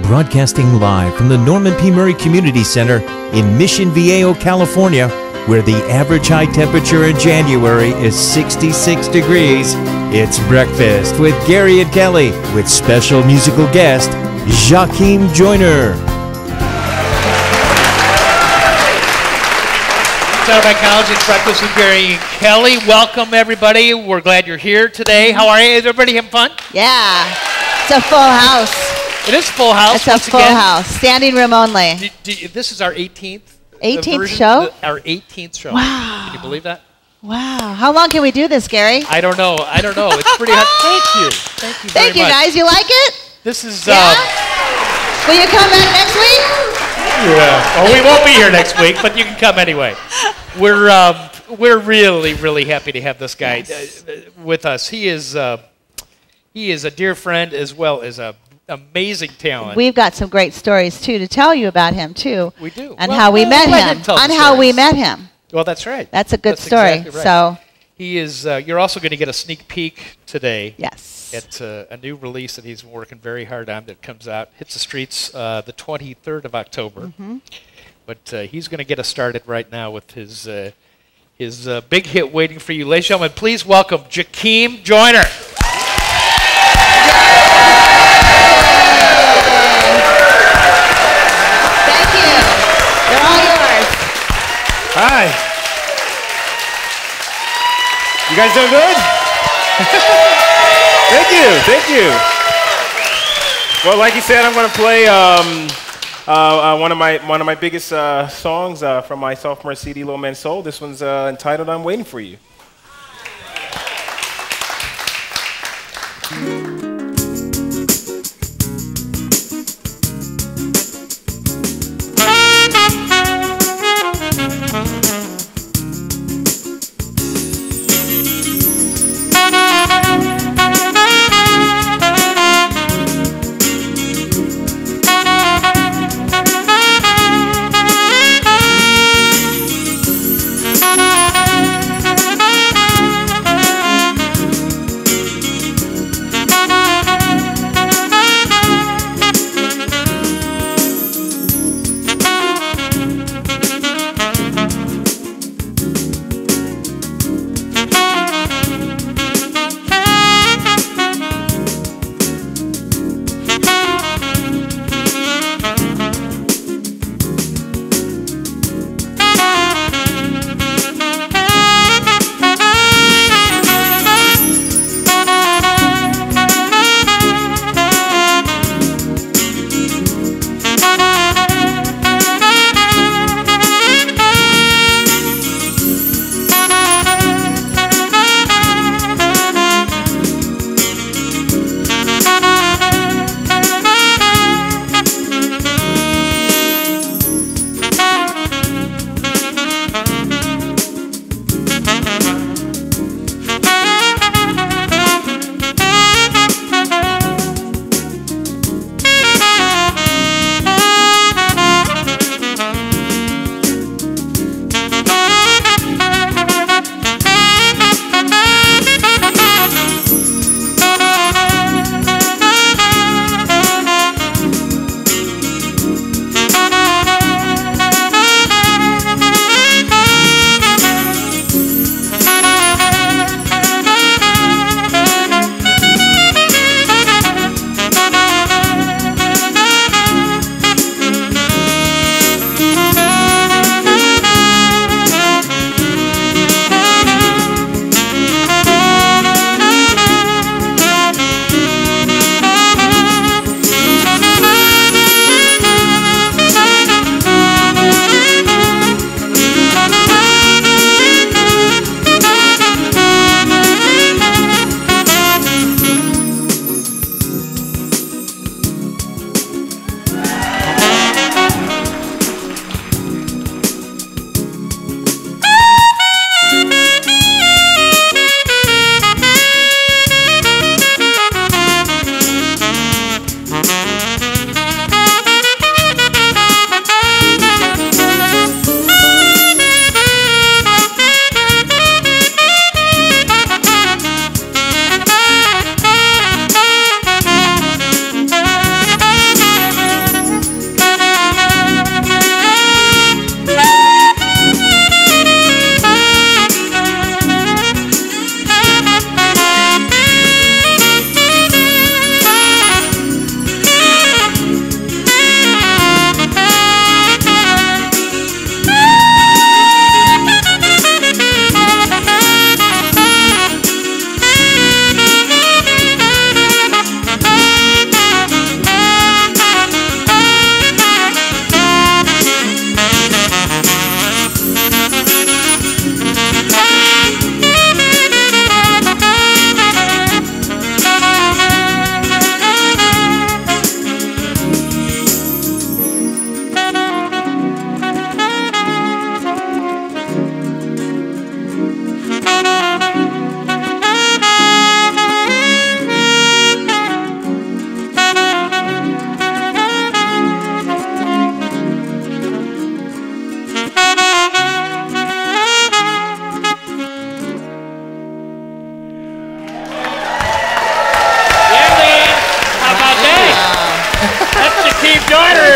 broadcasting live from the Norman P. Murray Community Center in Mission Viejo, California, where the average high temperature in January is 66 degrees. It's Breakfast with Gary and Kelly with special musical guest, Jackiem Joyner. Saddleback College, it's Breakfast with Gary and Kelly. Welcome, everybody. We're glad you're here today. How are you? Is everybody having fun? Yeah. It's a full house. It is a full house. It's a full house. Standing room only. This is our 18th. 18th show? Our 18th show. Wow. Can you believe that? Wow. How long can we do this, Gary? I don't know. It's pretty hard. Thank you. Thank you very much. Thank you, guys. You like it? This is... Yeah? Will you come back next week? Yeah. Well, we won't be here next week, but you can come anyway. We're really, really happy to have this guy with us. He is a dear friend as well as a amazing talent. We've got some great stories too to tell you about him too. We do. And how we met him. Well, that's right. That's a good story. Exactly right. So he is. You're also going to get a sneak peek today. Yes. At a new release that he's working very hard on that comes out, hits the streets the 23rd of October. Mm-hmm. But he's going to get us started right now with his big hit waiting for you. Ladies and gentlemen, please welcome Jackiem Joyner. Thank you. They're all yours. Hi. You guys doing good? Thank you. Well, like you said, I'm going to play one of my biggest songs from my sophomore CD, Low Man Soul. This one's entitled "I'm Waiting for You."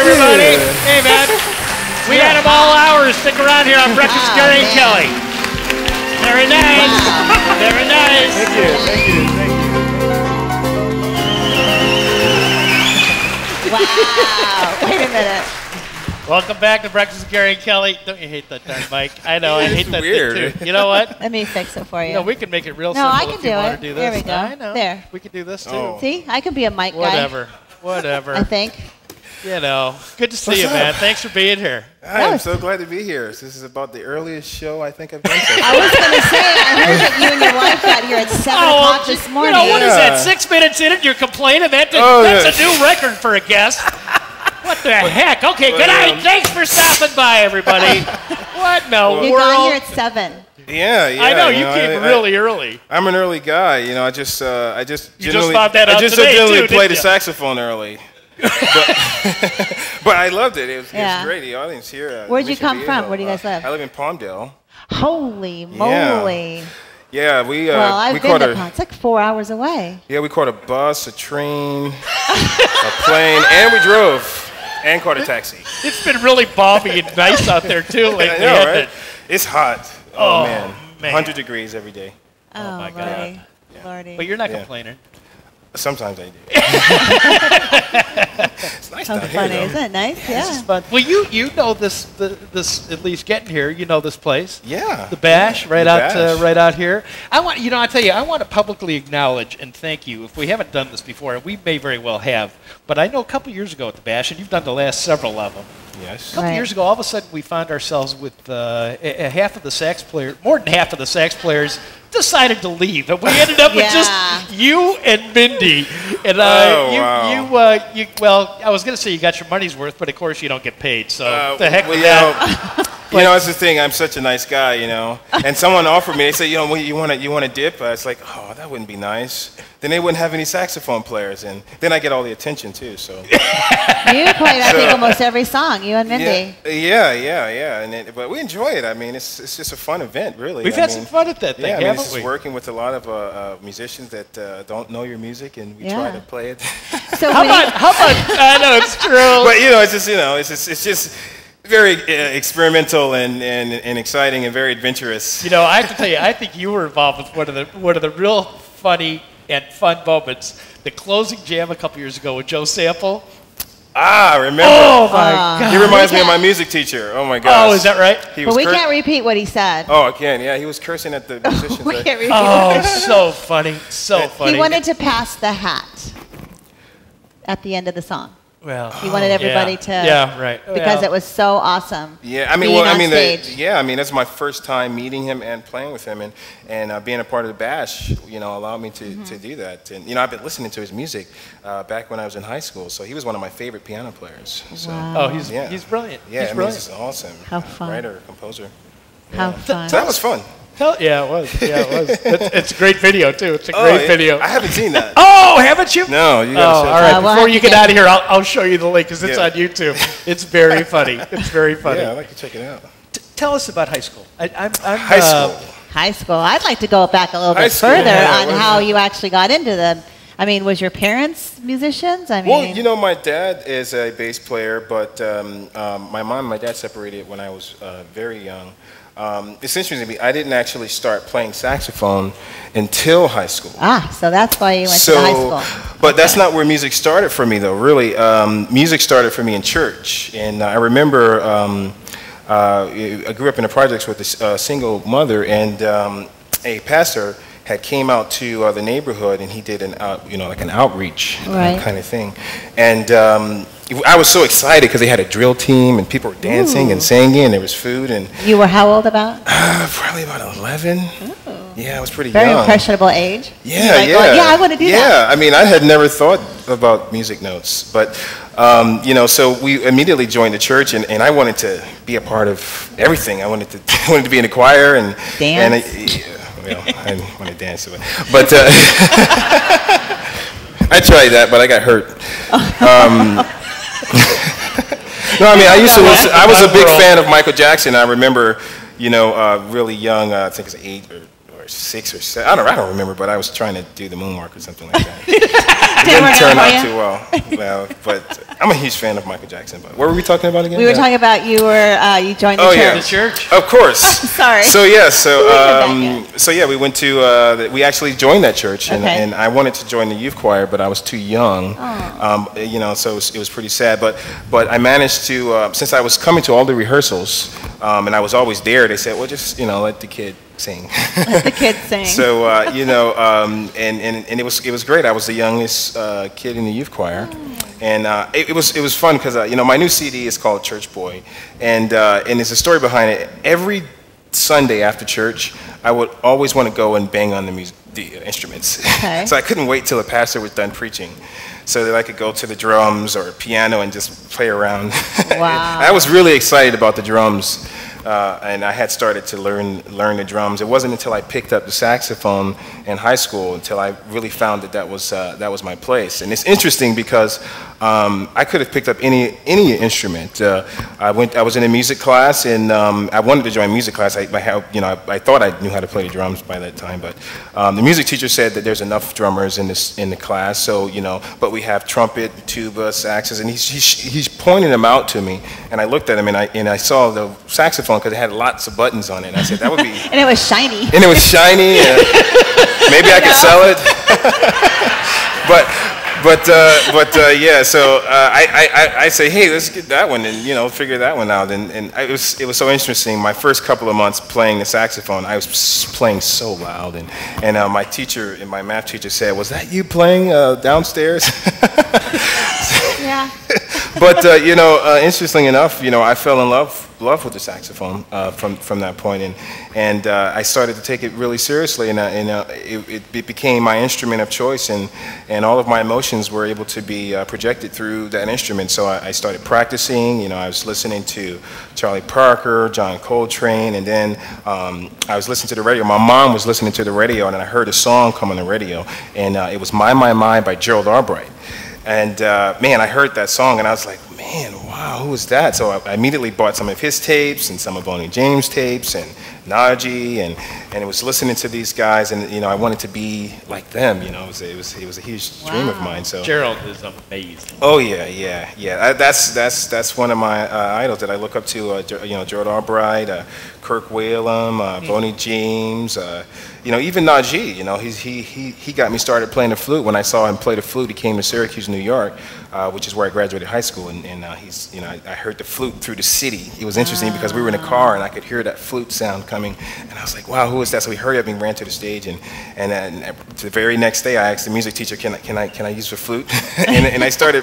everybody. Hey, man. We had them all hours. Stick around here on Breakfast with Gary and Kelly. Very nice. Wow. Very nice. Thank you. Thank you. Thank you. Wow. Wait a minute. Welcome back to Breakfast with Gary and Kelly. Don't you hate that darn mic? I know, I hate that thing too. You know what? Let me fix it for you. No, we can make it real no, simple I can if you want to do this. There we go. I know. There. We can do this too. Oh. See, I can be a mic guy. Whatever. Whatever. I think. You know, good to see you, man. Thanks for being here. I am so glad to be here. This is about the earliest show I think I've done so far. I was going to say, I heard that you and your wife got here at 7 o'clock this morning. You know, what is that, 6 minutes in and you're complaining? That's a new record for a guest. What the heck? Okay, good night. Thanks for stopping by, everybody. What in the world? You got here at 7. Yeah. I know, you came really early. I'm an early guy. You know, I just generally play the saxophone early. But I loved it. It was great. The audience here. Where'd you come from? Where do you guys live? I live in Palmdale. Holy moly. Yeah, well, I've been to Palm. It's like 4 hours away. Yeah, we caught a bus, a train, a plane, and we drove. And caught a taxi. It's been really balmy and nice out there, too, lately. I know, right? It's hot. Oh, man. 100 degrees every day. Oh, my God. Lordy. But you're not complaining. Sometimes I do. It's nice down funny, here, isn't it nice? Yeah. This is fun. Well, you know this at least getting here. You know this place. Yeah. The Bash, right out here. I tell you, I want to publicly acknowledge and thank you. If we haven't done this before, and we may very well have, but I know a couple years ago at the Bash, and you've done the last several of them. Yes. A couple years ago, all of a sudden, we found ourselves with half of the sax players, more than half of the sax players, decided to leave, and we ended up with just you and Mindy. And well, I was going to say you got your money's worth, but of course you don't get paid. So the heck with that. You know, it's the thing. I'm such a nice guy, you know. And someone offered me. They said, you know, you want a dip? I was like, oh, that wouldn't be nice. Then they wouldn't have any saxophone players, and then I get all the attention too. So you played, I think, almost every song. You and Mindy. Yeah. But we enjoy it. I mean, it's just a fun event, really. We've had some fun at that thing, haven't we? Working with a lot of musicians that don't know your music, and we try to play it. So how about? I know it's true. But you know, it's just very experimental and exciting and very adventurous. You know, I have to tell you, I think you were involved with one of the real funny and fun moments. The closing jam a couple years ago with Joe Sample. I remember. Oh my God! He reminds me of my music teacher. Oh my God! Oh, is that right? But we can't repeat what he said. Oh, I can. Yeah, he was cursing at the musicians. We can't repeat. Oh, so funny, so funny. He wanted to pass the hat at the end of the song. Well, he wanted everybody to, right, because it was so awesome. Yeah, I mean, that's my first time meeting him and playing with him, and being a part of the Bash, you know, allowed me to do that. And you know, I've been listening to his music back when I was in high school, so he was one of my favorite piano players. So, oh, he's brilliant. Yeah, he's brilliant. He's awesome. How fun. Writer, composer. How fun. So that was fun. Yeah, it was. It's a great video too. It's a great video. I haven't seen that. Oh, haven't you? No, you gotta show all right. Before you get out of here, I'll show you the link because it's on YouTube. It's very funny. It's very funny. Yeah, I'd like to check it out. Tell us about high school. High school. High school. I'd like to go back a little bit further on how you actually got into them. I mean, was your parents musicians? I mean, well, you know, my dad is a bass player, but my mom and my dad separated when I was very young. It's interesting to me. I didn't actually start playing saxophone until high school. So that's why you went to high school. But that's not where music started for me, though. Really, music started for me in church. And I remember I grew up in the projects with a single mother, and a pastor had came out to the neighborhood, and he did an outreach kind of thing. And I was so excited because they had a drill team and people were dancing and singing and there was food. And you were how old about? Probably about 11. Ooh. Yeah, I was pretty Very young. Very impressionable age. Yeah, I want to do that. Yeah, I mean, I had never thought about music notes, but you know, so we immediately joined the church, and I wanted to be a part of everything. I wanted to be in the choir and dance. Well, I didn't want to dance, but I tried that, but I got hurt. No, I mean, I used to listen. I was a big fan of Michael Jackson. I remember, you know, really young. I think it was 8 or or 6 or 7. I don't remember, but I was trying to do the moonwalk or something like that. It didn't turn out too well. But I'm a huge fan of Michael Jackson. But what were we talking about again? We were talking about you joined the church. Yeah. The church? Of course. Sorry. So we went to we actually joined that church, and I wanted to join the youth choir, but I was too young. So it was pretty sad. But I managed to since I was coming to all the rehearsals, and I was always there. They said, well, just let the kid sing. Let the kids sing. So and it was great. I was the youngest kid in the youth choir, and it was fun because my new CD is called Church Boy, and there's a story behind it. Every Sunday after church, I would always want to go and bang on the instruments. Okay. So I couldn't wait till the pastor was done preaching, so that I could go to the drums or piano and just play around. Wow. I was really excited about the drums. And I had started to learn the drums. It wasn't until I picked up the saxophone in high school until I really found that was my place. And it's interesting because I could have picked up any instrument. I was in a music class, and I wanted to join music class. I thought I knew how to play the drums by that time, but the music teacher said that there's enough drummers in the class. So but we have trumpet, tuba, saxes, and he's pointing them out to me. And I looked at him, and I saw the saxophone because it had lots of buttons on it. And I said that would be. And it was shiny. And it was shiny. Maybe I could sell it. So I say, hey, let's get that one and figure that one out. And it was so interesting. My first couple of months playing the saxophone, I was playing so loud, and my math teacher said, was that you playing downstairs? Yeah. But interestingly enough, I fell in love with the saxophone from that point, and I started to take it really seriously, and it became my instrument of choice, and all of my emotions were able to be projected through that instrument. So I started practicing. I was listening to Charlie Parker, John Coltrane, and then I was listening to the radio. My mom was listening to the radio, and I heard a song come on the radio, and it was My, My, My by Gerald Albright. And I heard that song, and I was like, man, wow, who was that? So I immediately bought some of his tapes and some of Bonnie James' tapes and Najee, and it was listening to these guys, and I wanted to be like them. It was a huge dream of mine. So Gerald is amazing. Oh yeah. That's one of my idols that I look up to. Gerald Albright, Kirk Whalum, Bonnie James. Even Najee. He got me started playing the flute. When I saw him play the flute, he came to Syracuse, New York, which is where I graduated high school. And I heard the flute through the city. It was interesting because we were in a car and I could hear that flute sound coming, and I was like, wow, who is that? So we hurried up and ran to the stage, and the very next day I asked the music teacher, can I use the flute? and I started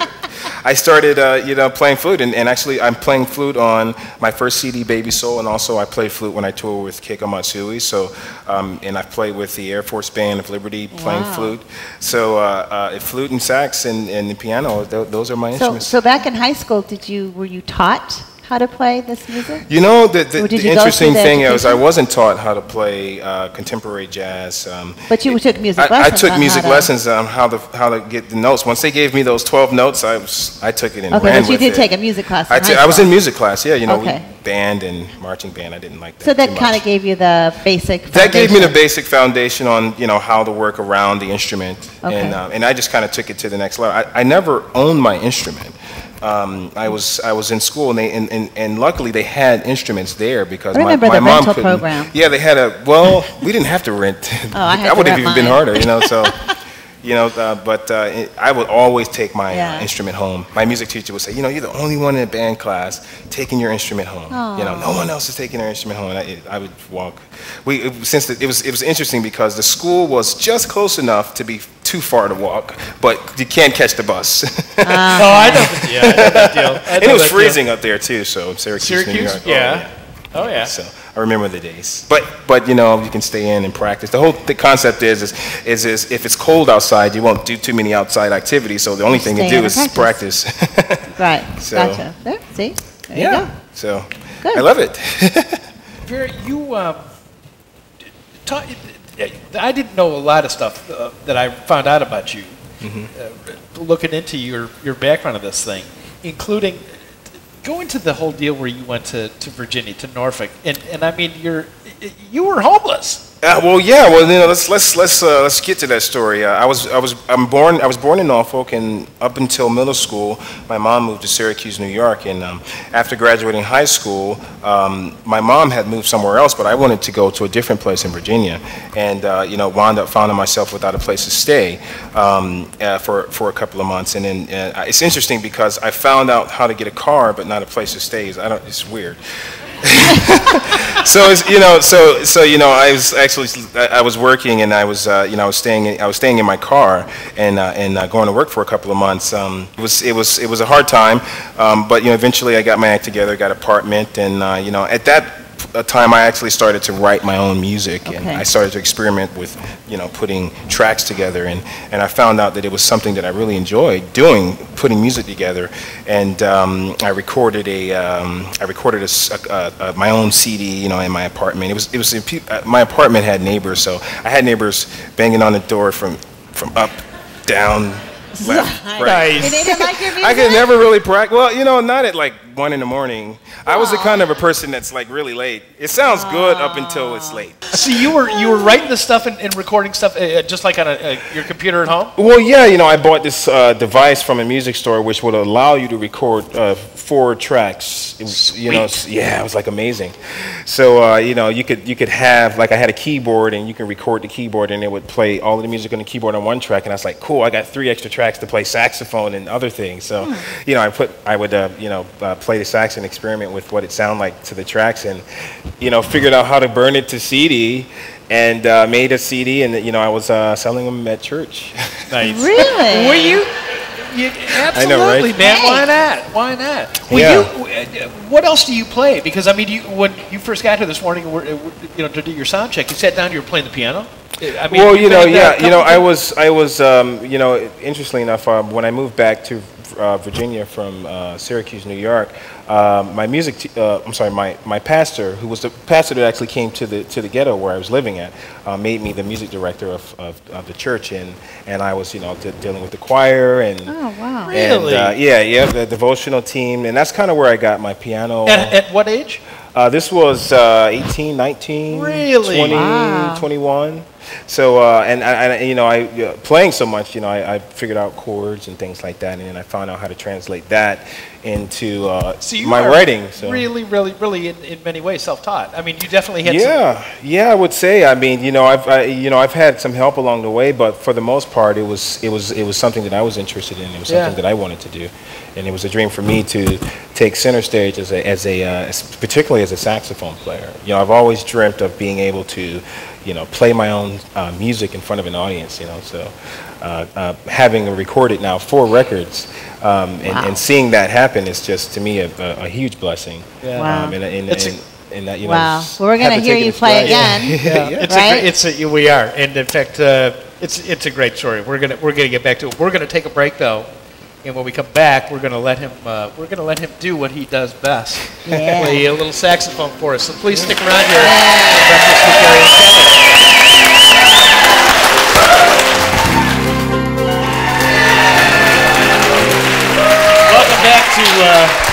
playing flute, and actually I'm playing flute on my first CD, Baby Soul, and also I played flute when I toured with Keiko Matsui. So and I've played with the Air Force Band of Liberty playing flute. So flute and sax and the piano, those are my instruments. So back in high school, were you taught how to play this music? The interesting thing is I wasn't taught how to play contemporary jazz. But you took music lessons. I took music lessons on how to get the notes. Once they gave me those 12 notes, I took it and ran with it. Okay, but you did take a music class. I was in music class, yeah. We band and marching band. I didn't like that. So that kind of gave you the basic foundation. That gave me the basic foundation on how to work around the instrument, and I just kind of took it to the next level. I never owned my instrument. I was in school, and luckily they had instruments there because my mom couldn't. Program. Yeah, they had we didn't have to rent. That would have even been harder, So, but I would always take my instrument home. My music teacher would say, you're the only one in the band class taking your instrument home. No one else is taking their instrument home. And I would walk. It was interesting because the school was just close enough to be too far to walk, but you can't catch the bus. I know. Yeah, I know that deal. And it was freezing up there too, so Syracuse, New York. Yeah. Oh yeah. So I remember the days. But you can stay in and practice. The concept is if it's cold outside, you won't do too many outside activities. So the only thing to do is practice. Right. So, gotcha. There. See. There you go. So good. I love it. Vera, you I didn't know a lot of stuff that I found out about you, looking into your background of this thing, including going to the whole deal where you went to Virginia, to Norfolk, and I mean you were homeless. Well, yeah. Well, let's get to that story. I was born in Norfolk, and up until middle school, my mom moved to Syracuse, New York. And after graduating high school, my mom had moved somewhere else, but I wanted to go to a different place in Virginia, and wound up finding myself without a place to stay for a couple of months. And then it's interesting because I found out how to get a car, but not a place to stay. It's weird. So I was working, and I was staying in my car and going to work for a couple of months. It was a hard time, but eventually I got my act together, got an apartment, and at that time I actually started to write my own music, and I started to experiment with putting tracks together, and I found out that it was something that I really enjoyed doing, putting music together. And I recorded my own CD in my apartment. My apartment had neighbors, so I had neighbors banging on the door from up, down, left, right. And they didn't like your music? I could never really practice. Well, not at like 1 in the morning. I was the kind of a person that's like really late. It sounds good up until it's late. So you were writing this stuff and recording stuff just like on your computer at home? Well, yeah, I bought this device from a music store which would allow you to record 4 tracks. It was like amazing. So you could have, like, I had a keyboard, and you can record the keyboard, and it would play all of the music on the keyboard on one track, and I was like, cool, I got 3 extra tracks to play saxophone and other things. So I would play the sax and experiment with what it sounded like to the tracks, and figured out how to burn it to CD, and made a CD, and I was selling them at church. Nice. Really? Were you absolutely, I know, right? man. Why not? Why not? What else do you play? Because I mean, when you first got here this morning, to do your sound check, you sat down, you were playing the piano. I mean, I was, interestingly enough, when I moved back to Virginia from Syracuse, New York, my pastor, who was the pastor that actually came to the ghetto where I was living at, made me the music director of the church, and I was dealing with the choir and Really? The devotional team, and that's kind of where I got my piano. At what age? This was 18, 19, really? 20, 21. So I playing so much, I figured out chords and things like that, and then I found out how to translate that into my writing. So really, in many ways, self-taught. I mean, you definitely had. I would say. I mean, I've had some help along the way, but for the most part, it was something that I was interested in. It was something that I wanted to do, and it was a dream for me to take center stage particularly as a saxophone player. I've always dreamt of being able to play my own music in front of an audience, So having recorded now 4 records and seeing that happen is just, to me, a huge blessing. Yeah. Wow. And that, well, we're going to hear you play again. Right? We are, and in fact, it's a great story. We're gonna get back to it. We're gonna take a break though. And when we come back, we're going to let him do what he does best. Yeah. Play a little saxophone for us. So please stick around here. Breakfast with Gary and Kevin. Welcome back to.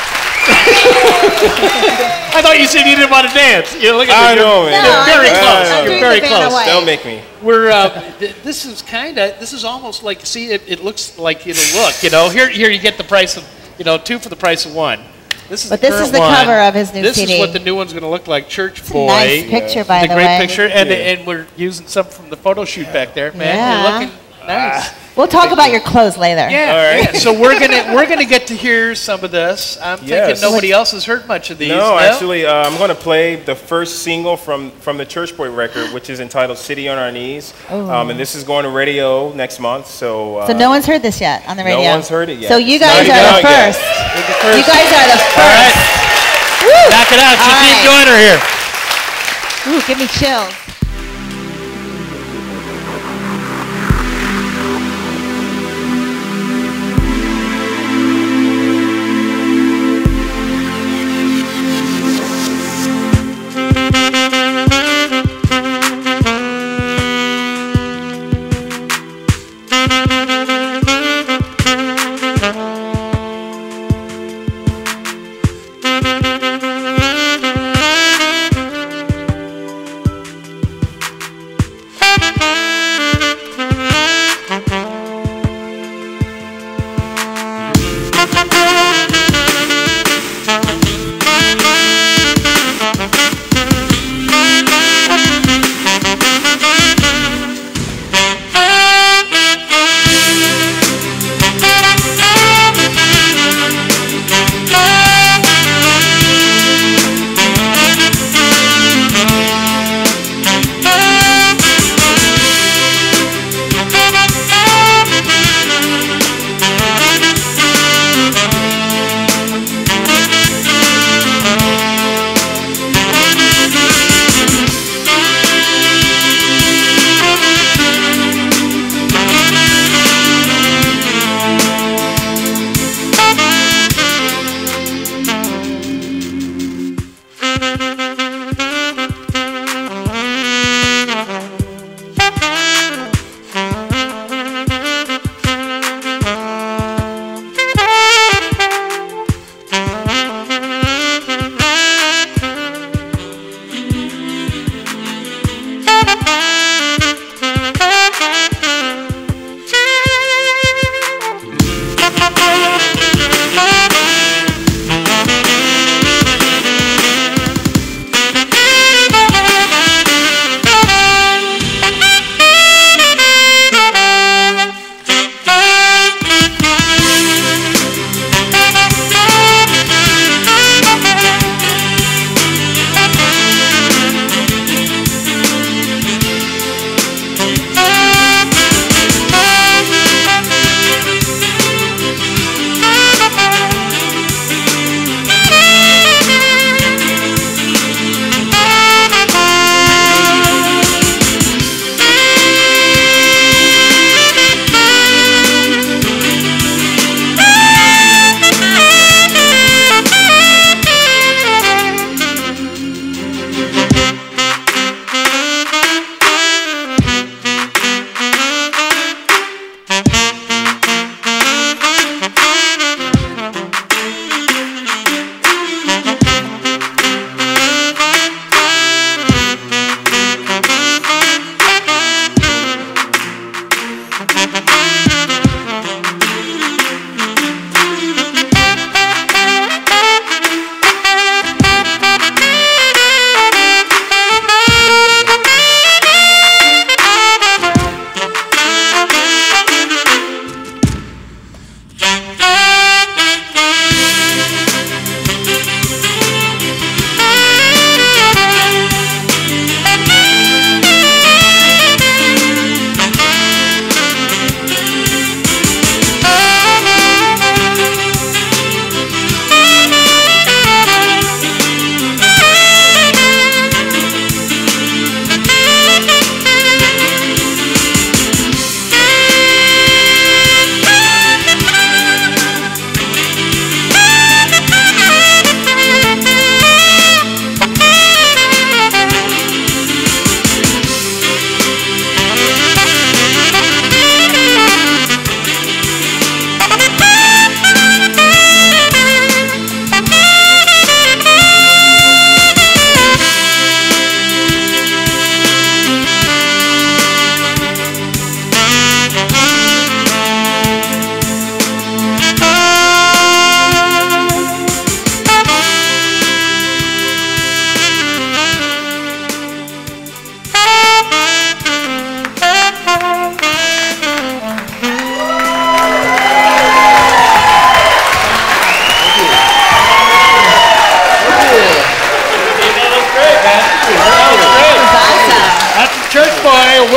I thought you said you didn't want to dance. Look at know, man. You're very close. You're very close. Don't make me. This is almost like, see, it looks like it'll look, Here you get the price of, 2 for the price of 1. This is the cover of his new CD. CD. This is what the new one's going to look like. Church it's Boy. A nice picture, by the way. It's a great picture, and we're using some from the photo shoot back there, man. You're looking nice. We'll talk about your clothes later. Yeah. All right. So we're gonna get to hear some of this. I'm thinking nobody else has heard much of these. No, actually, I'm going to play the first single from the Church Boy record, which is entitled "City on Our Knees," and this is going to radio next month. So no one's heard this yet on the radio. No one's heard it yet. So you guys are the first. You guys are the first. All right. Woo. Knock it out. Jackiem Joyner here. Ooh, give me chills.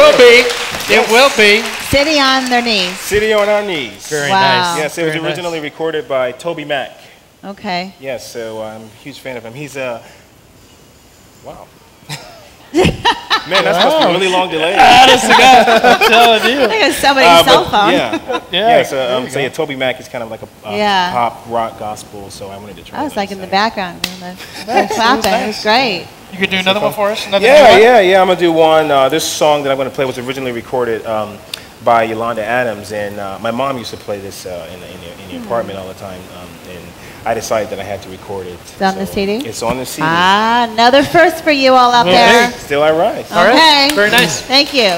will be. It will be. City on their knees. City on Our Knees. Very Wow. nice. Yes, it was Very originally nice. recorded by Toby Mac. Okay. Yes, so I'm a huge fan of him. He's a wow. Man, that's supposed to be a really long delay. Honest to God, I'm telling you. I think it's somebody's cell phone. Yeah. So yeah, Toby Mac is kind of like a Yeah. pop rock gospel. So I wanted to try. I was that like in the side. background doing the clapping. It was great. You could do another one for us? Another Yeah. I'm gonna do one. This song that I'm gonna play was originally recorded by Yolanda Adams, and my mom used to play this in the apartment all the time. And I decided that I had to record it. It's on the CD? It's on the CD. Ah, another first for you all out there. Still I rise. All right. Okay. Very nice. Thank you.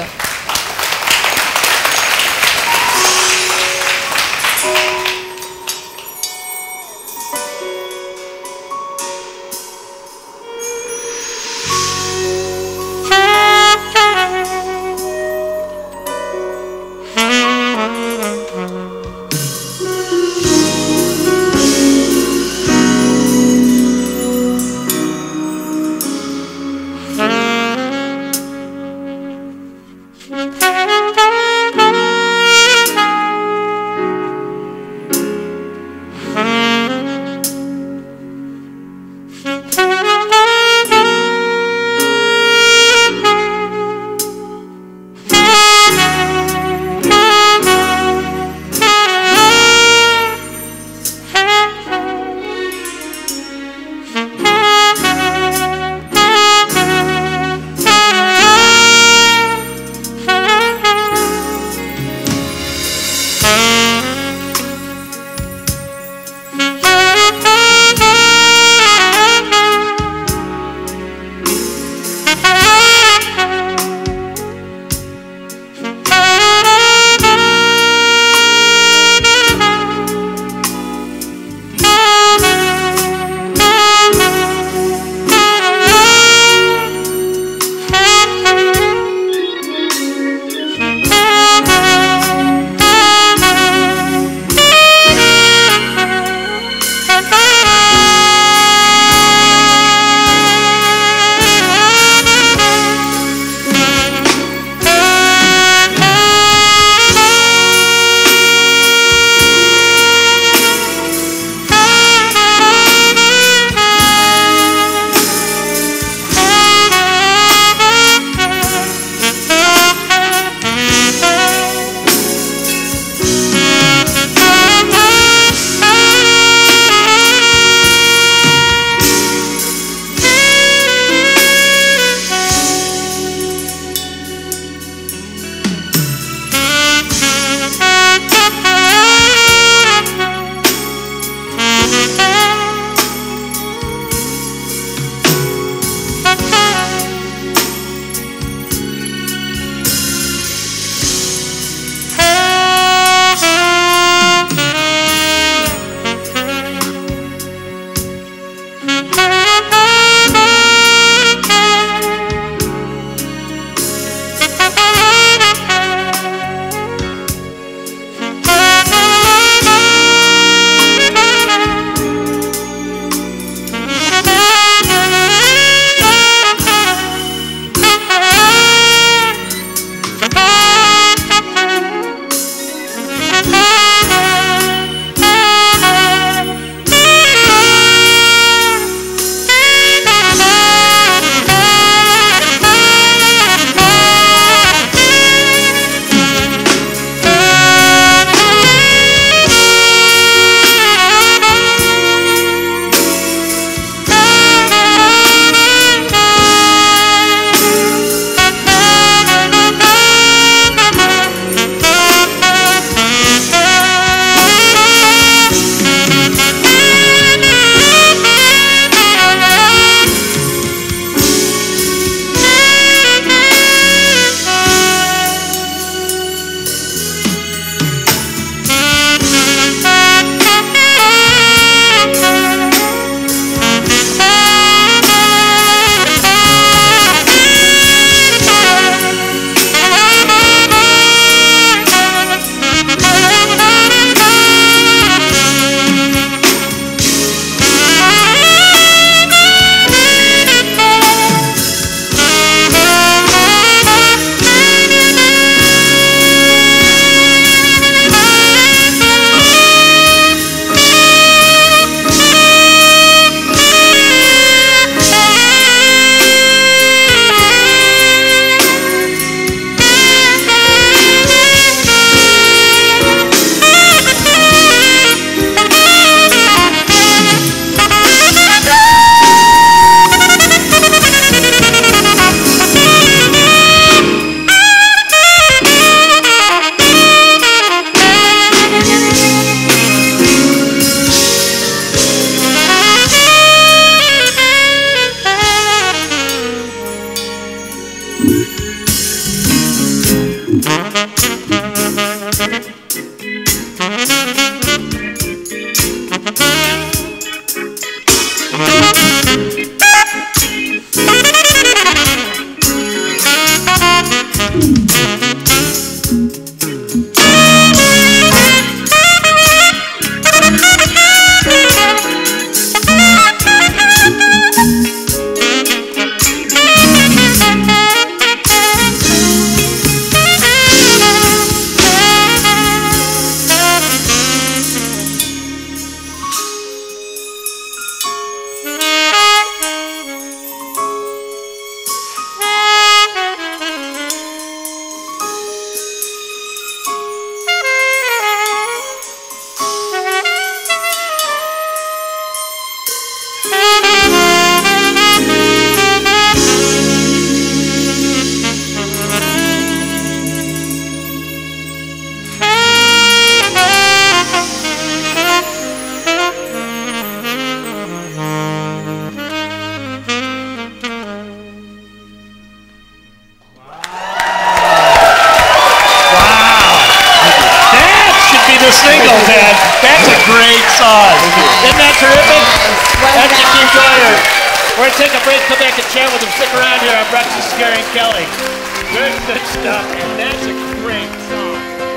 We're going to take a break, come back and chat with him. Stick around here on Breakfast with Gary and Kelly. Good stuff, and that's a great song.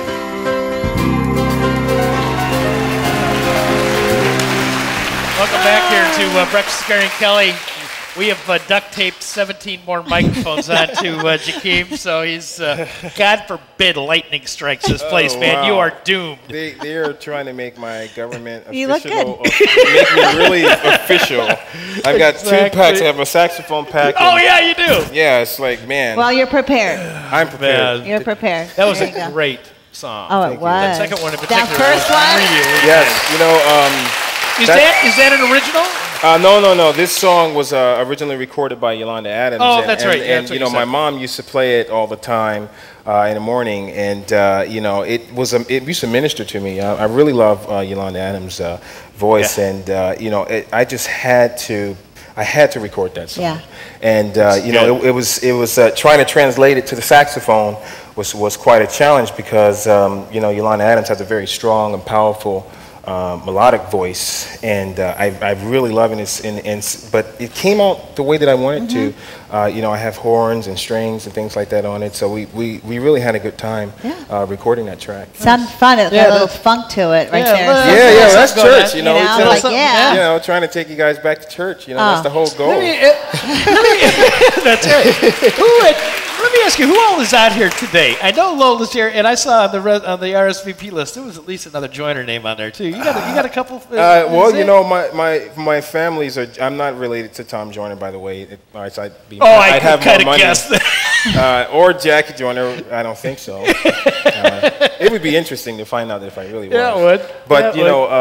Welcome back here to Breakfast with Gary and Kelly. We have duct taped 17 more microphones onto Jackiem, so he's, God forbid, lightning strikes this place, man. Wow. You are doomed. They are trying to make my government you official. Look good. Make me really official. I've got 2 packs. I have a saxophone pack. Oh, yeah, you do. Yeah, it's like, man. Well, you're prepared. I'm prepared. You're prepared. That was a great song. Oh, it was. That second one in particular. That first one? Yes, you know. Is that an original? No. This song was originally recorded by Yolanda Adams. Oh, that's right. And you know, my mom used to play it all the time in the morning, and you know, it used to minister to me. I really love Yolanda Adams' voice, and you know, I just had to. I had to record that song. Yeah. And you know, it was trying to translate it to the saxophone was quite a challenge because you know, Yolanda Adams has a very strong and powerful melodic voice, and I really love it. But it came out the way that I wanted to. You know, I have horns and strings and things like that on it, so we really had a good time recording that track. Sounded fun. It got a little funk to it right there. Yeah, that's church. You know, like, you know, trying to take you guys back to church. You know, that's the whole goal. That's right. Let me ask you, who all is out here today? I know Lola's here, and I saw on the RSVP list there was at least another Joyner name on there too. You got a couple. Well, you know, my families are. I'm not related to Tom Joyner, by the way. I have kind of guessed that. Or Jackie Joyner. I don't think so. It would be interesting to find out if I really was. Yeah, it would. But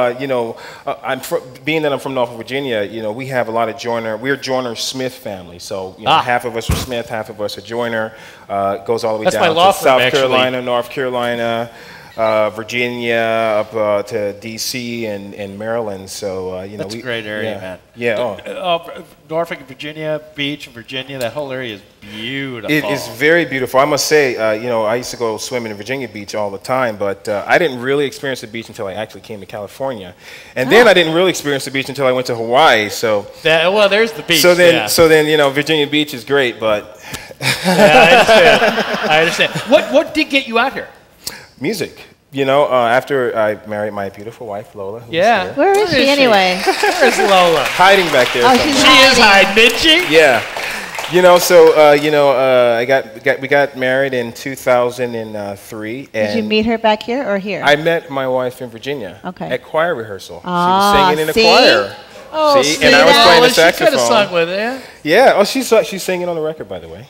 being that I'm from Norfolk, Virginia, you know, we have a lot of Joyner. We're Joyner Smith family, so you know, half of us are Smith, half of us are Joyner. Goes all the way down to South Carolina, North Carolina, Virginia, up to D.C. and Maryland. So you know, that's a great area, man. Yeah. Norfolk, Virginia Beach, Virginia. That whole area is beautiful. It is very beautiful. I must say, you know, I used to go swimming in Virginia Beach all the time, but I didn't really experience the beach until I actually came to California, and then I didn't really experience the beach until I went to Hawaii. So there's the beach. So then, you know, Virginia Beach is great, but I understand. What did get you out here? Music. You know, after I married my beautiful wife, Lola. Yeah. Where is she anyway? Where's Lola? Hiding back there. Oh, she is hiding, didn't she? Yeah. You know, so you know, we got married in 2003. Did you meet her back here or here? I met my wife in Virginia. Okay. At choir rehearsal. She was singing in the choir. Oh, see, and I was playing the saxophone. She could have sung with it. Yeah. Oh, she's singing on the record, by the way.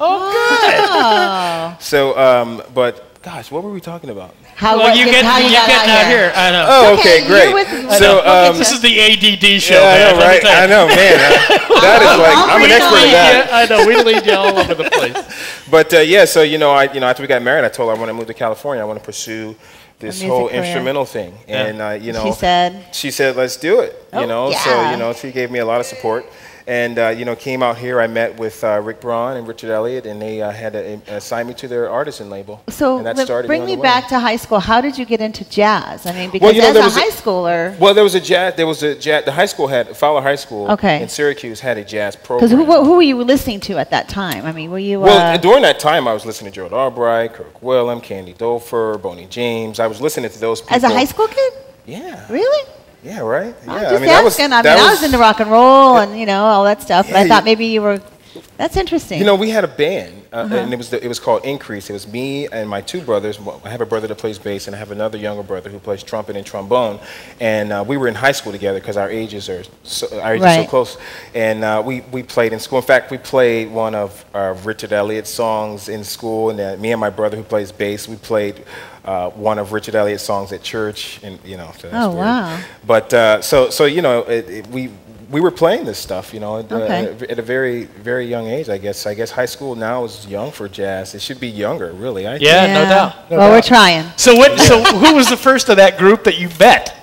Oh, good. So, but gosh, what were we talking about? How you getting out here? I know. Oh, okay, great. So this is the ADD show. Yeah, I know, right? I know, man. That is like I'm an expert at that. I know. We lead you all over the place. But yeah, so you know, after we got married, I told her I want to move to California. I want to pursue this whole instrumental thing, and you know, she said, let's do it. You know, so you know, she gave me a lot of support. And, you know, came out here. I met with Rick Braun and Richard Elliott, and they had to assign me to their artisan label. So and that started bring me back to high school. How did you get into jazz? I mean, because well, you know, as a high schooler. Well, there was a jazz. The high school Fowler High School in Syracuse had a jazz program. Because who were you listening to at that time? I mean, were you? Well, during that time, I was listening to Gerald Albright, Kirk Whalum, Candy Dofer, Boney James. I was listening to those people. As a high school kid? Yeah. Really? Yeah, right. Yeah, I was into rock and roll and you know all that stuff. But I thought maybe you were. That's interesting. You know, we had a band, and it was called Increase. It was me and my 2 brothers. I have a brother that plays bass, and I have another younger brother who plays trumpet and trombone. And we were in high school together because our ages are so close. And we played in school. In fact, we played one of Richard Elliott's songs in school. And me and my brother who plays bass, we played one of Richard Elliott's songs at church. And you know, so that's weird. Wow! But so you know, we were playing this stuff, you know, at a very, very young age, I guess. I guess high school now is young for jazz. It should be younger, really. No doubt. We're trying. So who was the first of that group that you met?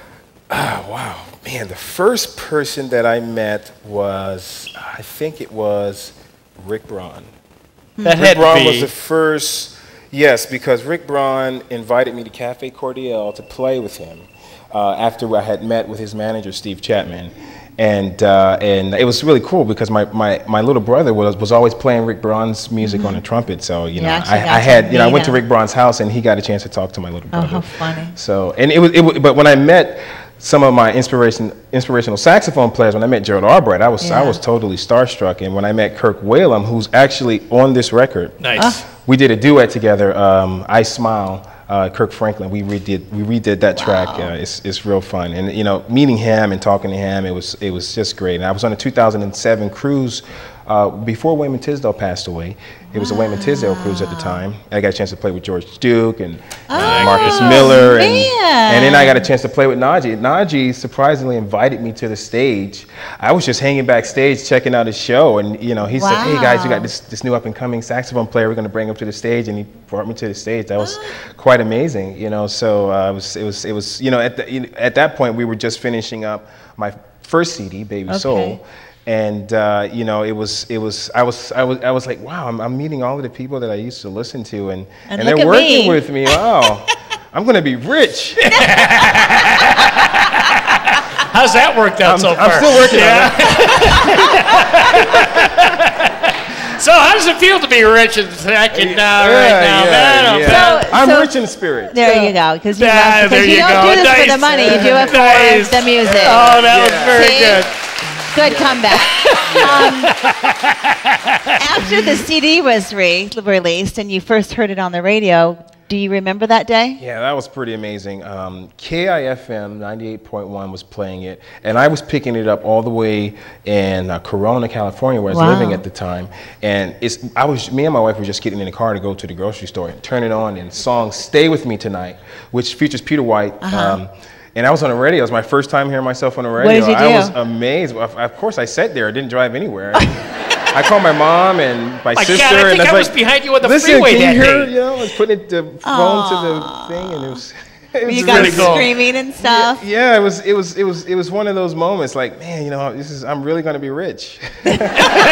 Wow. Man, the first person that I met was, I think it was Rick Braun. Rick Braun was the first, yes, because Rick Braun invited me to Cafe Cordial to play with him after I had met with his manager, Steve Chapman. And it was really cool because my little brother was always playing Rick Braun's music on the trumpet. So you know, I went to Rick Braun's house and he got a chance to talk to my little brother. Oh, how funny! So but when I met some of my inspirational saxophone players, when I met Gerald Albright, I was totally starstruck. And when I met Kirk Whalum, who's actually on this record, nice, we did a duet together. I Smile. Kirk Franklin, we redid that track. It's real fun, and you know, meeting him and talking to him, it was just great. And I was on a 2007 cruise before Wayman Tisdale passed away. It was a Wayman Tisdale cruise at the time. I got a chance to play with George Duke and Marcus Miller, and then I got a chance to play with Najee. Najee surprisingly invited me to the stage. I was just hanging backstage checking out his show, and you know, he said, "Hey guys, we got this new up and coming saxophone player. We're going to bring him to the stage," and he brought me to the stage. That was quite amazing, you know. So it was you know, at that point we were just finishing up my first CD, Baby Soul. And you know, I was like, wow, I'm meeting all of the people that I used to listen to, and they're working with me. Wow, I'm gonna be rich. How's that worked out so far? I'm still working on that. So how does it feel to be rich and second right now, man? I'm rich in spirit. There you go, because you don't do this for the money, you do it for the music. Oh, that was very good. Good comeback. After the CD was released and you first heard it on the radio, do you remember that day? Yeah, that was pretty amazing. KIFM 98.1 was playing it, and I was picking it up all the way in Corona, California, where I was living at the time. And me and my wife were just getting in the car to go to the grocery store and turn it on, and the song "Stay With Me Tonight," which features Peter White. And I was on the radio. It was my first time hearing myself on the radio. What did you do? I was amazed. Of course, I sat there. I didn't drive anywhere. I called my mom and my sister. God, I think and I was behind you on the freeway can that you hear? day. You know, I was putting the phone to the thing, and it was you guys really cool. Screaming and stuff. Yeah, it was one of those moments. Like, man, you know, I'm really going to be rich. Again.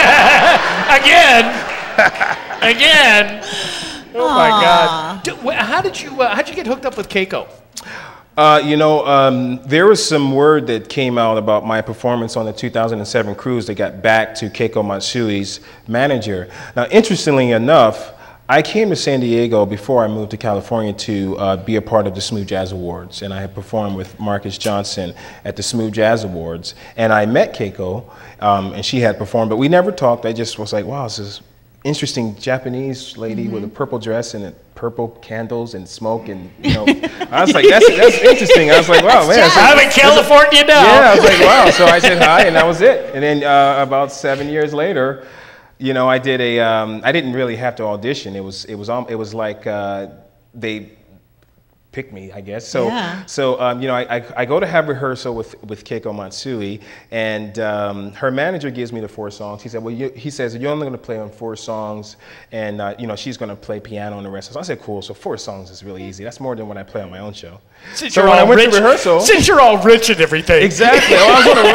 Oh my God. How did you get hooked up with Keiko? You know, there was some word that came out about my performance on the 2007 cruise that got back to Keiko Matsui's manager. Now, interestingly enough, I came to San Diego before I moved to California to be a part of the Smooth Jazz Awards, and I had performed with Marcus Johnson at the Smooth Jazz Awards, and I met Keiko, and she had performed, but we never talked. I just was like, wow, this is interesting Japanese lady with a purple dress and purple candles and smoke, and you know, I was like, that's interesting. I was like, wow, man. I'm in California now. Yeah, I was like, wow. So I said hi, and that was it. And then about 7 years later, you know, I did I didn't really have to audition. It was like they picked me, I guess. So you know, I go to have rehearsal with Keiko Matsui, and her manager gives me the 4 songs. He said, well, he says you're only going to play on 4 songs, and you know, she's going to play piano on the rest. So I said, cool. So 4 songs is really easy. That's more than when I play on my own show. Since so when I went to rehearsal, since you're all rich and everything. Exactly. Well, I was on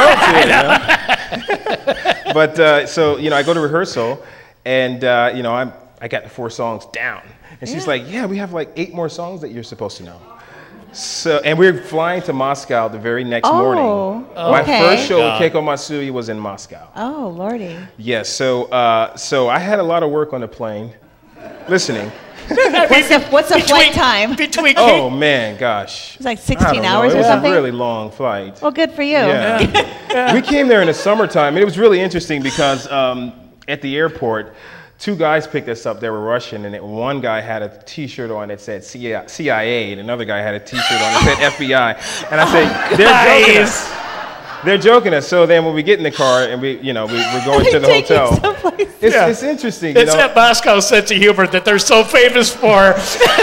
the road to it. You know? But so you know, I go to rehearsal, and you know, I got the 4 songs down. And she's like, yeah, we have like 8 more songs that you're supposed to know. So, and we're flying to Moscow the very next morning. My first show with Keiko Matsui was in Moscow. Oh, Lordy. Yes, so I had a lot of work on the plane, listening. What's the flight time? Oh, man, gosh. It's like 16 hours or something? It was a really long flight. Well, good for you. Yeah. We came there in the summertime, and it was really interesting because at the airport, 2 guys picked us up. They were Russian, and one guy had a T-shirt on that said CIA, and another guy had a T-shirt on that said FBI. And I said, they're joking us. They're joking us. So then when we get in the car and we're going to the hotel, it's interesting. It's that Moscow sense of humor that they're so famous for.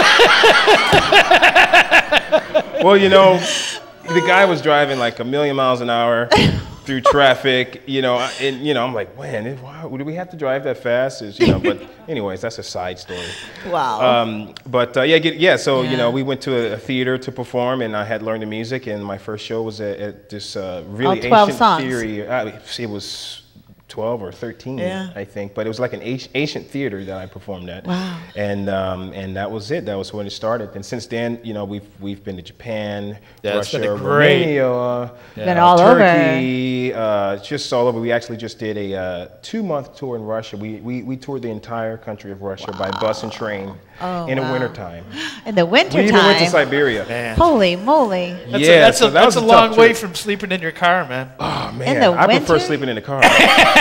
Well, you know, the guy was driving like 1,000,000 miles an hour through traffic, you know, and you know, I'm like, man, do we have to drive that fast? You know, but anyways, that's a side story. Wow. So you know, we went to a theater to perform, and I had learned the music, and my first show was at this really ancient theater. It was 12 or 13, I think, but it was like an ancient theater that I performed at. Wow. And that was it. That was when it started. And since then, you know, we've been to Japan, Russia, Romania, been all Turkey, just solo, but we actually just did a 2-month tour in Russia. We toured the entire country of Russia by bus and train in the wintertime. In the wintertime? We even went to Siberia. Man. Holy moly. That's a long way from sleeping in your car, man. Oh, man. In the I prefer winter? sleeping in the car. Was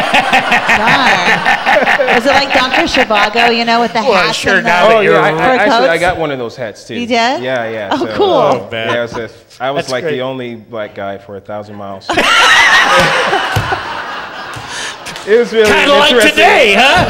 it like Dr. Zhivago, you know, with the hats sure, and now the that you're I got one of those hats, too. You did? Yeah. Oh, so, cool. Oh, man. Yeah, I was That's like great. the only black guy for 1,000 miles. It was really Kind of like today, huh?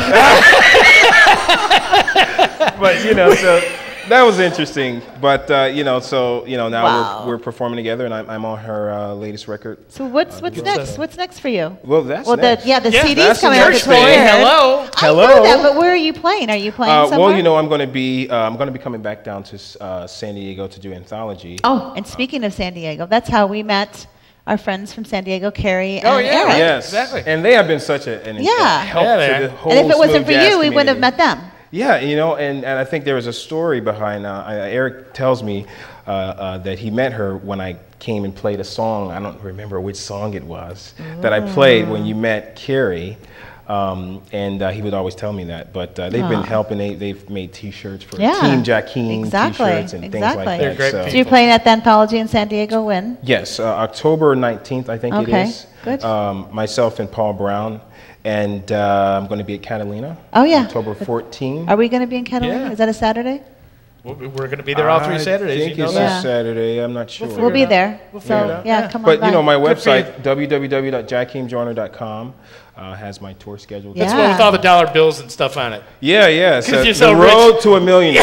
But, you know, so that was interesting. But, you know, now Wow. we're performing together, and I'm on her latest record. So what's next? What's next for you? Well, that's Well, next. the CD's that's coming the out next this thing. year. Hello. I know that, but where are you playing? Are you playing somewhere? Well, you know, I'm going to be coming back down to San Diego to do Anthology. Oh, and speaking of San Diego, that's how we met our friends from San Diego, Carrie and Oh, yeah. Eric. Yes, Exactly. And they have been such an Yeah. help Yeah, they to are. the whole And if it wasn't smooth for jazz you, we wouldn't have community. met them. Yeah, you know, and I think there was a story behind. Eric tells me that he met her when I came and played a song. I don't remember which song it was that I played when you met Carrie, and he would always tell me that. But they've been helping. They've made T-shirts for Yeah, Team Jackiem exactly, T-shirts and things like that. They're great so. So you're playing at the Anthology in San Diego when? Yes, October 19th, I think it Okay, is. good. Myself and Paul Brown. And I'm going to be at Catalina. Oh, yeah. October 14th. Are we going to be in Catalina? Yeah. Is that a Saturday? We're going to be there all 3 Saturdays. I think You know it's that? a Saturday. I'm not sure. We'll be there. We'll So, figure it out. yeah, Yeah. come on But, by. you know, my Good for you. website, www.jackiemjoyner.com, has my tour schedule. That's Yeah. one with all the dollar bills and stuff on it. Yeah. So you're the so road to $1 million.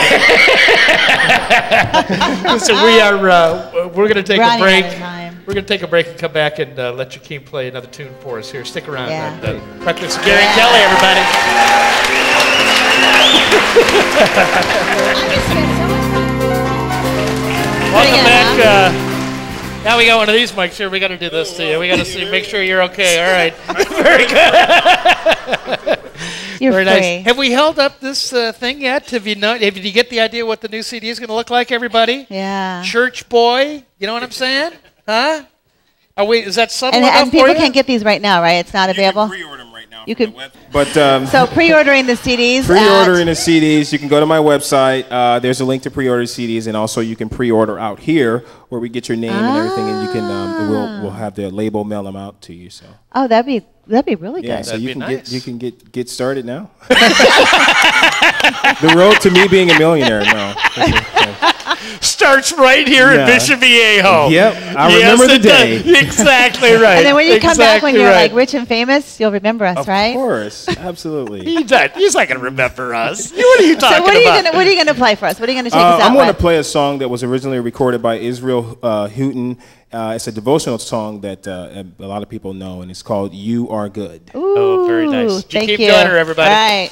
So we're going to take a Running break. out of time. We're going to take a break and come back and let Jackiem play another tune for us here. Stick around. Yeah. Breakfast with Gary and Kelly, everybody. Welcome back. Now we got one of these mics here. We got to do this to you. We got to see, make sure you're okay. All right. Very good. You're Very free. nice. Have we held up this thing yet? Have you get the idea what the new CD is going to look like, everybody? Yeah. Church boy. You know what I'm saying? Huh? Oh, wait, is that subtle enough And for people you? can't get these right now, right? It's not available? Pre-order them right now. You from could- the web. But So pre-ordering the CDs pre-ordering the CDs, you can go to my website. There's a link to pre-order CDs, and also you can pre-order out here where we get your name and everything, and you can we'll have the label mail them out to you. So Oh, that'd be really yeah, good. so That'd you be can nice. get started now. The road to me being a millionaire. No. Starts right here Yeah. in Mission Viejo. Yep, I remember the it does. day. Exactly right. And then when you come back when Exactly you're right. like rich and famous, you'll remember us, right? Of course, absolutely. He's not going to remember us. What are you talking So what about? are you gonna play for us? What are you gonna take us out I'm going to with? play a song that was originally recorded by Israel Houghton. It's a devotional song that a lot of people know, and it's called "You Are Good." Ooh, Oh, very nice. Thank Jackiem you. Joyner, everybody. All right.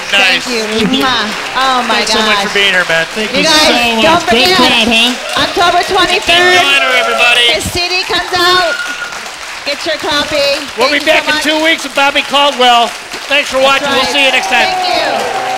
Nice. Thank you. Oh, my Thanks so much for being here, man. Thank you guys, so much. don't forget, Great crowd, huh? October 23rd, Joyner, everybody. his CD comes out. Get your copy. We'll be back in 2 weeks with Bobby Caldwell. Thanks for watching. We'll see you next time. Thank you.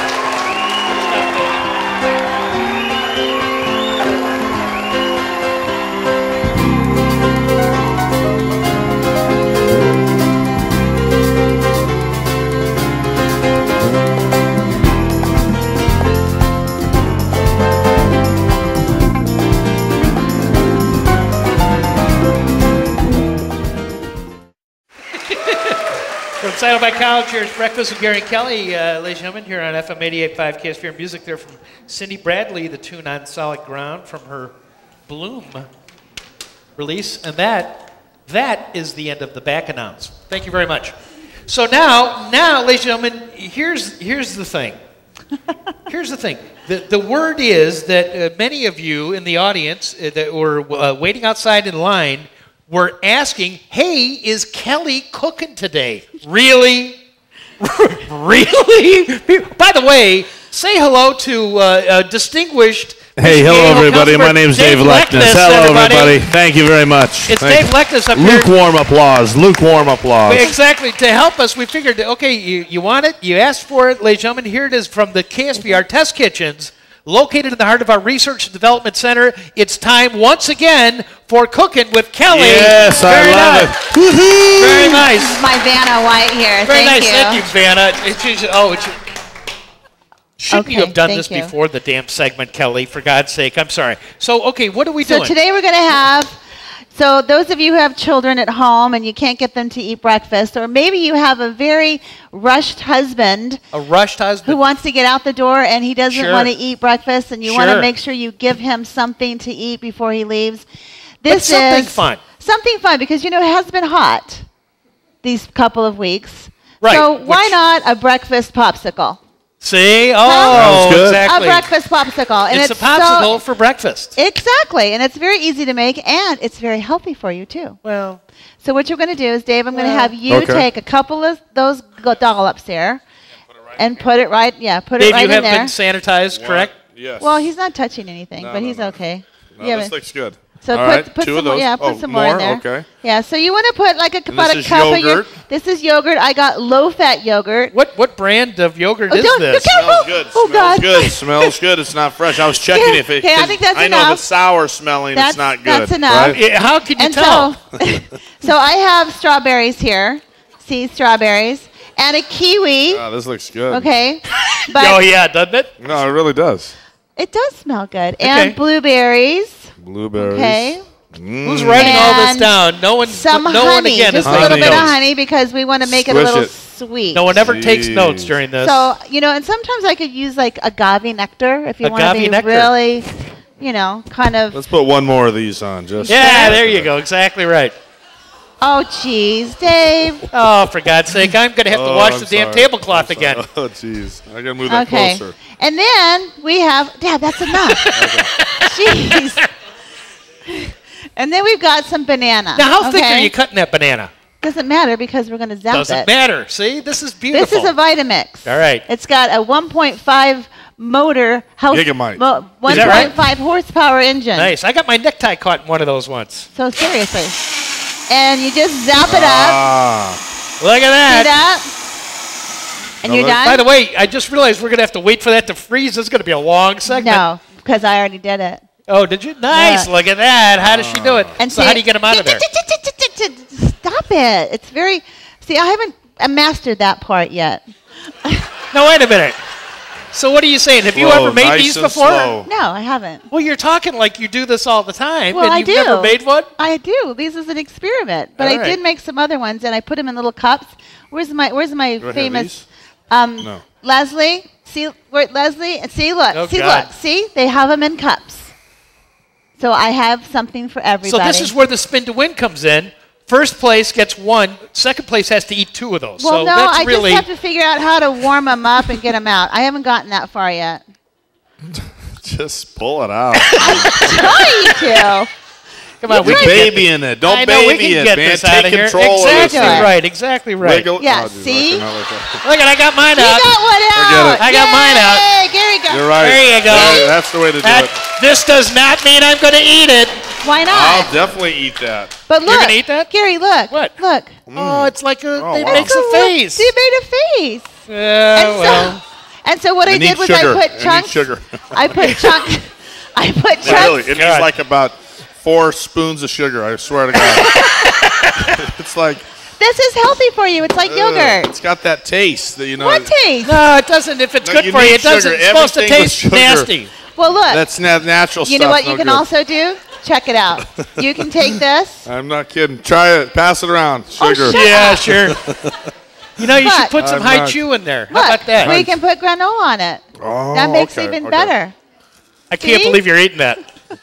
From Saddleback College, here's Breakfast with Gary and Kelly, ladies and gentlemen, here on FM 88.5 KSPR Music. There from Cindy Bradley, the tune On Solid Ground from her Bloom release. And that is the end of the back announce. Thank you very much. So now, ladies and gentlemen, here's the thing. Here's the thing. The word is that many of you in the audience that were waiting outside in line were asking, hey, is Kelly cooking today? Really? Really? By the way, say hello to distinguished... Hey, hello, everybody. My name's Dave Leckness. Hello, everybody. Thank you very much. It's Dave Leckness up here. Lukewarm applause. Lukewarm applause. Exactly. To help us, we figured, okay, you want it? You asked for it. Ladies and gentlemen, here it is from the KSPR Test Kitchens, located in the heart of our Research and Development Center. It's time once again for Cooking with Kelly. Yes, I love it. Woohoo! Very nice. This is my Vanna White here. Very Thank nice. you. Thank you, Vanna. Shouldn't you have done this you. before the damn segment, Kelly? For God's sake, I'm sorry. So, okay, what are we doing? So today we're going to have, so those of you who have children at home and you can't get them to eat breakfast, or maybe you have a very rushed husband. A rushed husband? Who wants to get out the door and he doesn't want to eat breakfast, and you want to make sure you give him something to eat before he leaves. This but something fun. Something fun, because, you know, it has been hot these couple of weeks. Right. So why not a breakfast popsicle? See? Oh, good. exactly. A breakfast popsicle. And it's a popsicle for breakfast. Exactly. And it's very easy to make, and it's very healthy for you, too. Well. So what you're going to do is, Dave, I'm going to have you take a couple of those dollops here and put it right, put Dave, it right in there. you have been sanitized, correct? Yes. Well, he's not touching anything, but he's okay. No, this looks good. So put some more, put some more in there. Okay. Yeah, so you want to put like about a cup of yogurt. This is yogurt. I got low-fat yogurt. What brand of yogurt is this? Smells good. Oh, smells good. Smells good. It's not fresh. I was checking if it. Okay, I think that's enough. I know if it's sour smelling, it's not good. That's enough. Right? How can you tell? So I have strawberries here. See, strawberries. And a kiwi. Oh, this looks good. Okay. But oh, yeah, doesn't it? No, it really does. It does smell good. And blueberries. Blueberries. Okay. Who's writing all this down? No one. Some no honey, one again just is a little taking bit notes. of honey, because we want to make it a little sweet. No one ever takes notes during this. So, you know, and sometimes I could use like agave nectar if you want to be really, you know, kind of. Let's put one more of these on. Just there you go. Exactly right. Oh, jeez, Dave. Oh, for God's sake, I'm going to have to wash the damn tablecloth again. Oh, jeez. I got to move that closer. And then we have, Dad, that's enough. Jeez. And then we've got some banana. Now, how thick are you cutting that banana? Doesn't matter, because we're going to zap it. Doesn't matter. See, this is beautiful. This is a Vitamix. All right. It's got a 1.5 motor Gigamite. 1.5 horsepower engine. Nice. I got my necktie caught in one of those once. So seriously. And you just zap it up. Look at that. See that? And you're done? By the way, I just realized we're going to have to wait for that to freeze. This is going to be a long segment. No, because I already did it. Oh, did you? Nice. Look at that. How does she do it? And so how do you get them out of there? Stop it. It's very... See, I haven't mastered that part yet. No, wait a minute. So what are you saying? Have you ever made these before? No, I haven't. Well, you're talking like you do this all the time, well, and you've never made one? I do. This is an experiment. But I did make some other ones, and I put them in little cups. Where's my famous... No. Leslie? See, Leslie? See, look. Oh, see, God. look. See? They have them in cups. So I have something for everybody. So this is where the spin to win comes in. First place gets one. Second place has to eat two of those. Well, so no, that's I really just have to figure out how to warm them up and get them out. I haven't gotten that far yet. Just pull it out. I'm trying to. Come on, we Put can get baby in it. Don't I know, we baby can it, get man. this out of Take here. control of this Exactly thing. right. Exactly right. Wiggle. Yeah, Oh, dude, see? I cannot let that. Look, I got mine You out. got one out. Forget it. I got mine out. Yay, Gary got. You're right. There you go. That's the way to do it. This does not mean I'm going to eat it. Why not? I'll definitely eat that. But look, gonna eat that? Gary, look. What? Look. Oh, it's like it wow. makes a face. He made a face. Yeah, well. And so what I did was sugar. I put It chunks. needs sugar. I put chunks. I put chunks. Really, it needs God. like about 4 spoons of sugar. I swear to God. It's like This is healthy for you. It's like yogurt. It's got that taste that What taste? No, it doesn't. If it's No, good you for you, need it doesn't. sugar. It's supposed to Everything with taste sugar. nasty. Well, look. That's natural stuff. You know what no you can good. also do? Check it out. You can take this. I'm not kidding. Try it. Pass it around. Oh, Sugar. shut Yeah, up. sure. You know, you should Look. put some I'm high not- chew in there. How Look, about that? we can put granola on it. Oh, That makes okay, it even okay. better. I can't See? believe you're eating that.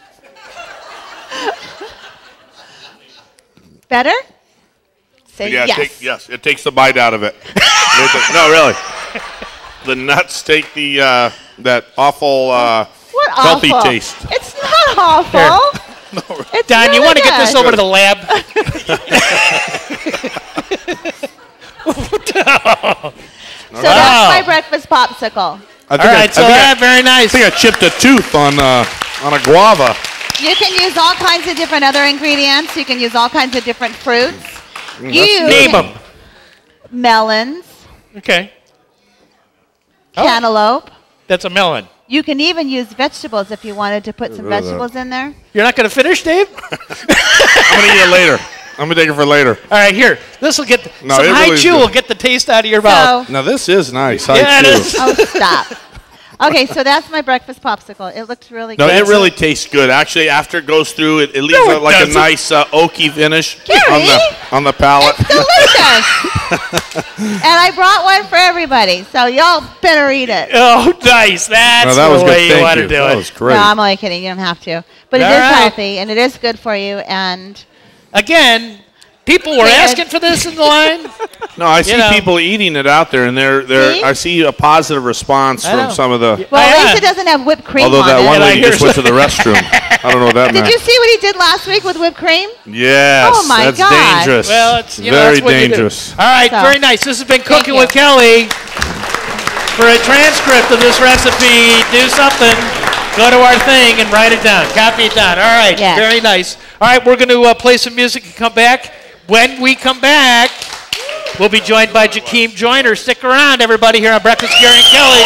Better? Say Yeah, yes. it takes the bite out of it. No, really. The nuts take the that awful What healthy awful? taste. It's not awful. It's Don, really you want to get good. this over to the lab? So that's my breakfast popsicle. I All right, so very nice. I think I chipped a tooth on a guava. You can use all kinds of different other ingredients. You can use all kinds of different fruits. You Name can- them. Melons, Okay. cantaloupe. That's a melon. You can even use vegetables if you wanted to put some vegetables in there. You're not going to finish, Dave? I'm gonna eat it later. I'm gonna take it for later. All right, here. This will get No, some it high really is chew good. will get the taste out of your mouth. So, Now this is nice. Yeah, I it chew. is. oh, stop. Okay, so that's my breakfast popsicle. It looks really No, good. it really tastes good. Actually, after it goes through, it leaves No, it like a doesn't. nice oaky finish Gary? on the palate. It's delicious. And I brought one for everybody, so y'all better eat it. Oh, nice. That's No, that was the good. way you Thank want you. to do That it. was great. No, I'm only kidding. You don't have to. But it All is right. healthy, and it is good for you. And Again, people were asking for this in the line. No, I see know. people eating it out there, and See? I see a positive response I know. from some of the. well, at Yeah. least it doesn't have whipped cream Although on that it. one And I lady hear just went to the restroom. I don't know what that Did meant. you see what he did last week with whipped cream? Yes. Oh, my that's God. dangerous. Well, it's very that's what you do. dangerous. All right, So, very nice. This has been thank Cooking you. with Kelly. For a transcript of this recipe, do something. Go to our thing and write it down. Copy it down. All right, Yes. very nice. All right, we're going to play some music and come back. When we come back, we'll be joined by Jackiem Joyner. Stick around, everybody, here on Breakfast with Gary and Kelly.